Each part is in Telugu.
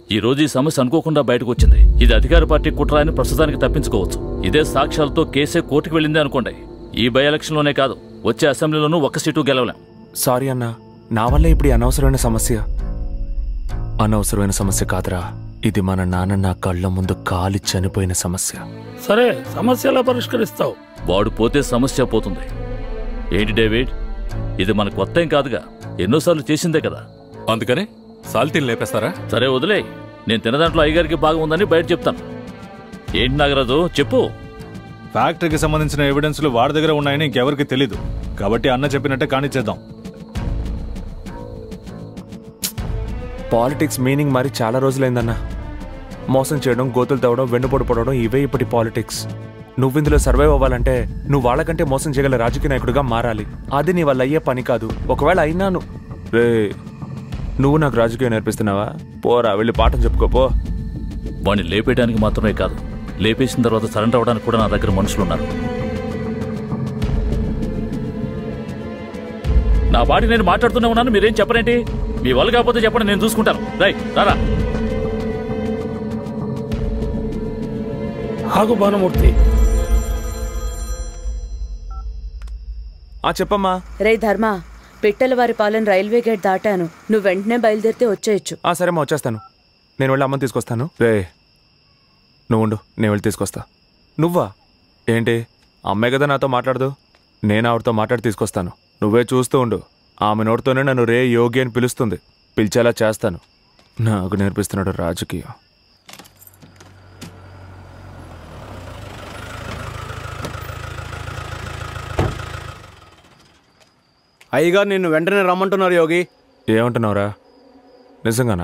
ఈ రోజు ఈ సమస్య అనుకోకుండా బయటకు వచ్చింది. ఇది అధికార పార్టీ కుట్ర అని ప్రస్తుతానికి తప్పించుకోవచ్చు. ఇదే సాక్ష్యాలతో కేసే కోర్టుకు వెళ్ళింది అనుకోండి, ఈ బై ఎలక్షన్లోనే కాదు వచ్చే అసెంబ్లీలోనూ ఒక్క సీటు గెలవలేం. సారీ అన్న, నా వల్ల ఇప్పుడు అనవసరమైన సమస్య కాదురా. ఇది మన నాన్న నా కళ్ళ ముందు కాలి చనిపోయిన సమస్య. సరే, సమస్య ఎలా పరిష్కరిస్తావు? వాడు పోతే సమస్య పోతుంది. ఏంటి డేవిడ్, ఇది మనకు కొత్త ఏం కాదుగా, ఎన్నోసార్లు చేసిందే కదా. అందుకనే సాల్తీని లేపేస్తారా? సరే వదిలే, నేను తినదాంట్లో అయ్యగారికి బాగా ఉందని బయట చెప్తాను. ఏంటి నాగరాజు చెప్పు. ఫ్యాక్టరీకి సంబంధించిన ఎవిడెన్స్లు వాడి దగ్గర ఉన్నాయని ఇంకెవరికి తెలీదు, కాబట్టి అన్న చెప్పినట్టే కానిచ్చేద్దాం. పాలిటిక్స్ మీనింగ్ మరి చాలా రోజులైందన్నా. మోసం చేయడం, గోతులు తవ్వడం, వెన్నుపోటు పడడం, ఇవే ఇప్పటి పాలిటిక్స్. నువ్వు ఇందులో సర్వైవ్ అవ్వాలంటే నువ్వు వాళ్ళకంటే మోసం చేయగల రాజకీయ నాయకుడిగా మారాలి. అది నీ వల్ల అయ్యే పని కాదు. ఒకవేళ అయినాను రే, నువ్వు నాకు రాజకీయం నేర్పిస్తున్నావా? పోరా, వెళ్ళి పాఠం చెప్పుకోపో. వాడిని లేపేయడానికి మాత్రమే కాదు, లేపేసిన తర్వాత సరెండర్ అవ్వడానికి కూడా నా దగ్గర మనుషులు ఉన్నారు. నా బాడీ నేను మాట్లాడుతూనే ఉన్నాను, మీరేం చెప్పరేంటి? మీ వాళ్ళు కాకపోతే చెప్పండి, నేను చూసుకుంటాను. రైట్ రారా. ఆగు భానుమూర్తి. చెప్పమ్మా. రే ధర్మ, పిట్టల వారి పాలెం రైల్వే గేట్ దాటాను. నువ్వు వెంటనే బయలుదేరితే వచ్చేయచ్చు. సరేమ్మా, వచ్చేస్తాను. నేను వెళ్ళి అమ్మని తీసుకొస్తాను. రే నువ్వు ఉండు, నేను వెళ్ళి తీసుకొస్తా. నువ్వా? ఏంటి, అమ్మాయి కదా నాతో మాట్లాడదు? నేను ఆవిడతో మాట్లాడి తీసుకొస్తాను. నువ్వే చూస్తూ ఉండు. ఆమె నోటితోనే నన్ను రే యోగి అని పిలుస్తుంది. పిలిచేలా చేస్తాను. నాకు నేర్పిస్తున్నాడు రాజకీయం. అయ్యగారు నిన్ను వెంటనే రమ్మంటున్నారు యోగి. ఏమంటున్నావురా? నిజంగానా?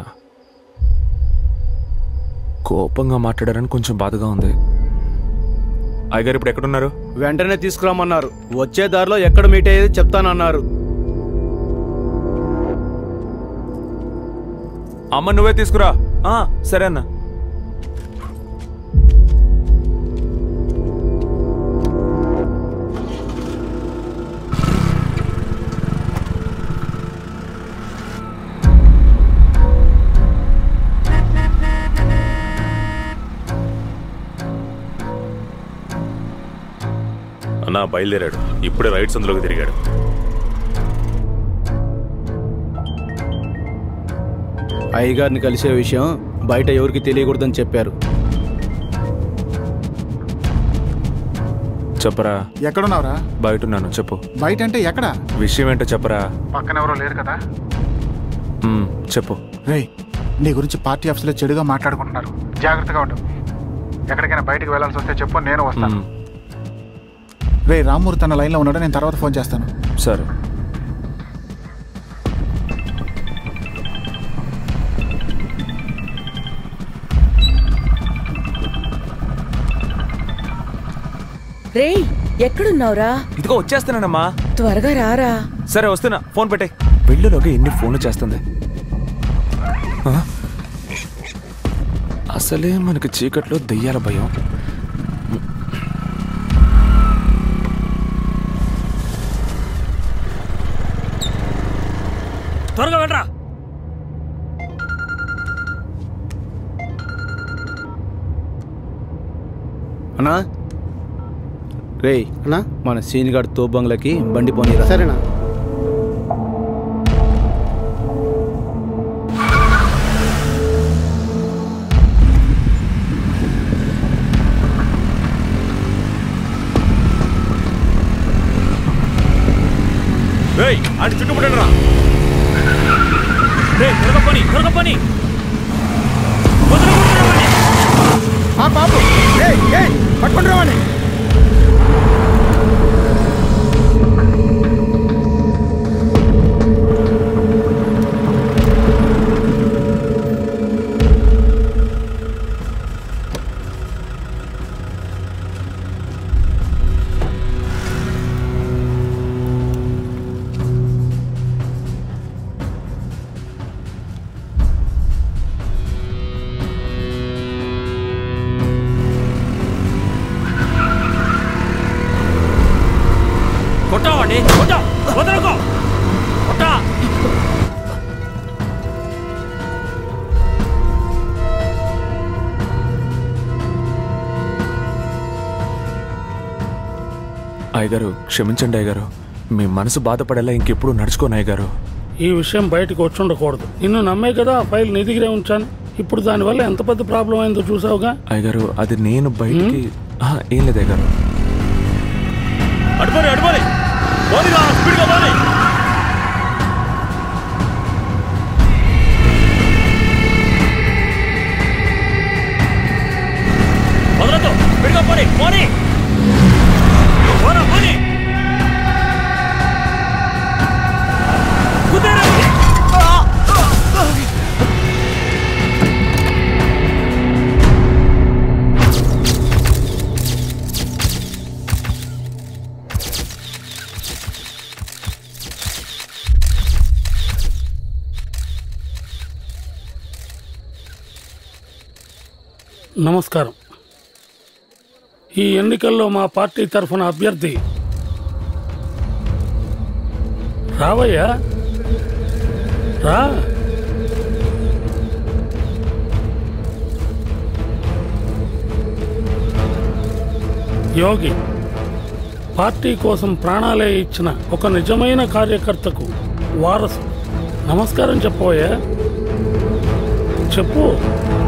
కోపంగా మాట్లాడారని కొంచెం బాధగా ఉంది. అయ్యగారు ఇప్పుడు ఎక్కడున్నారు? వెంటనే తీసుకురామన్నారు. వచ్చే దారిలో ఎక్కడ మీట్ అయ్యేది చెప్తానన్నారు. అమ్మ నువ్వే తీసుకురా. సరే అన్న. అన్నా బయలుదేరాడు, ఇప్పుడే రైట్ సందులోకి తిరిగాడు. అయ్యగారిని కలిసే విషయం బయట ఎవరికి తెలియకూడదని చెప్పారు. చెప్పరా. ఎక్కడున్నావురా? బయట ఉన్నాను. చెప్పు. బయట అంటే ఎక్కడ? విషయం ఏంటో చెప్పరా. పక్కన ఎవరో లేరు కదా? చెప్పు. రే, నీ గురించి పార్టీ ఆఫీసులో చెడుగా మాట్లాడుకుంటున్నారు. జాగ్రత్తగా ఉండు. ఎక్కడికైనా బయటకు వెళ్ళాల్సి వస్తే చెప్పు, నేను వస్తాను. రే, రామ్మూర్తి తన లైన్లో ఉన్నాడు, నేను తర్వాత ఫోన్ చేస్తాను. సరే. రే, ఎక్కడున్నావురా? ఇదిగో వచ్చేస్తున్నానమ్మా. త్వరగా రారా. సరే వస్తున్నా. ఫోన్ పెట్టే. వెళ్ళులోగా ఎన్ని ఫోన్లు చేస్తుంది. అసలే మనకి చీకట్లో దెయ్యాల భయం. త్వరగా వెళ్ళరా. అన్నా రే అన్నా, మన సీనిగాడు తోబంగ్లకి బండి పోనీరా. సరేనా? అది చుట్టుముట్టండి రా. త్వరగా పని, త్వరగా పని. బాబు పట్టుకుని రావాలి. అయ్యగారు క్షమించండి అయ్యగారు. మీ మనసు బాధపడేలా ఇంకెప్పుడు నడుచుకోను అయ్యగారు. ఈ విషయం బయటకు వచ్చి ఉండకూడదు. నిన్ను నమ్మే కదా ఆ ఫైల్ నీ దగ్గరే ఉంచాను. ఇప్పుడు దానివల్ల ఎంత పెద్ద ప్రాబ్లం అయిందో చూసావుగా. అయ్యగారు అది నేను బయటికి ఏం లేదు అయ్యగారు. అడుపని అడుపని పోనీరా, స్పీడ్గా పోనీ. వదలొద్దు, స్పీడ్గా పోనీ పోనీ పోరా పోనీ. నమస్కారం. ఈ ఎన్నికల్లో మా పార్టీ తరఫున అభ్యర్థి రావయ్యా, రా. యోగి పార్టీ కోసం ప్రాణాలే ఇచ్చిన ఒక నిజమైన కార్యకర్తకు వారసు. నమస్కారం చెప్పవయ్యా, చెప్పు.